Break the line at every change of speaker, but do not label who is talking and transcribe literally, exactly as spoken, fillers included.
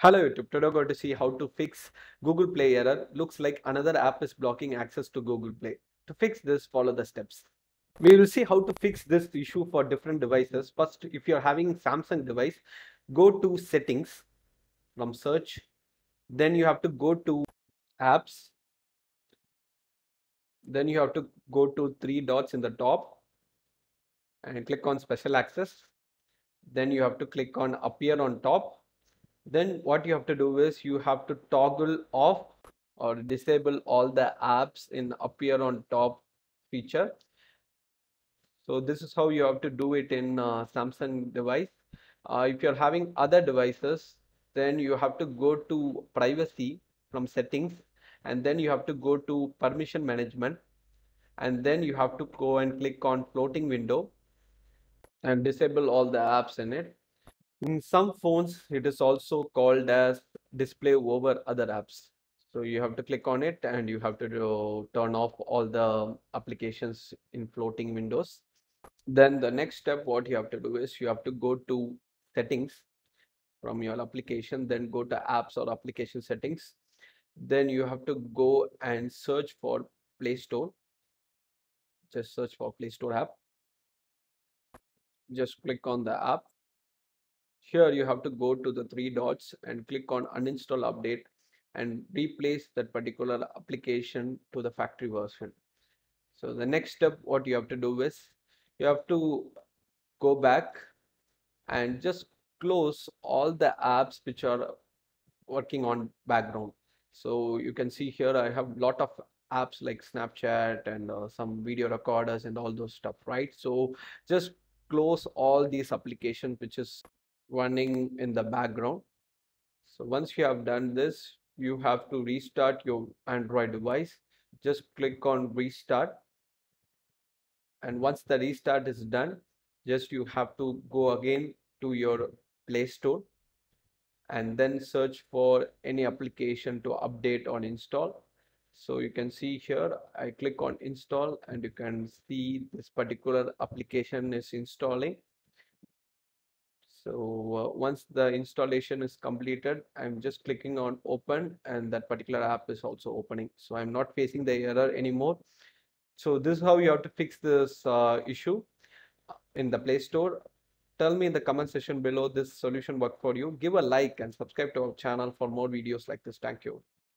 Hello YouTube, today we're going to see how to fix Google Play error. Looks like another app is blocking access to Google Play. To fix this, follow the steps. We will see how to fix this issue for different devices. First, if you're having Samsung device, go to settings from search. Then you have to go to apps. Then you have to go to three dots in the top and click on special access. Then you have to click on appear on top. Then what you have to do is you have to toggle off or disable all the apps in appear on top feature. So this is how you have to do it in uh, Samsung device. Uh, if you're having other devices, then you have to go to privacy from settings, and then you have to go to permission management, and then you have to go and click on floating window and disable all the apps in it. In some phones, it is also called as display over other apps. So you have to click on it and you have to do, turn off all the applications in floating windows. Then the next step, what you have to do is you have to go to settings from your application, then go to apps or application settings. Then you have to go and search for Play Store. Just search for Play Store app. Just click on the app. Here you have to go to the three dots and click on uninstall update and replace that particular application to the factory version. So the next step, what you have to do is you have to go back and just close all the apps which are working on background. So you can see here I have a lot of apps like Snapchat and uh, some video recorders and all those stuff, right? So just close all these applications which is running in the background. So once you have done this, you have to restart your Android device. Just click on restart. And once the restart is done, just you have to go again to your Play Store and then search for any application to update or install. So you can see here, I click on install and you can see this particular application is installing. So uh, once the installation is completed, I'm just clicking on open and that particular app is also opening. So I'm not facing the error anymore. So this is how you have to fix this uh, issue in the Play Store. Tell me in the comment section below this solution worked for you. Give a like and subscribe to our channel for more videos like this. Thank you.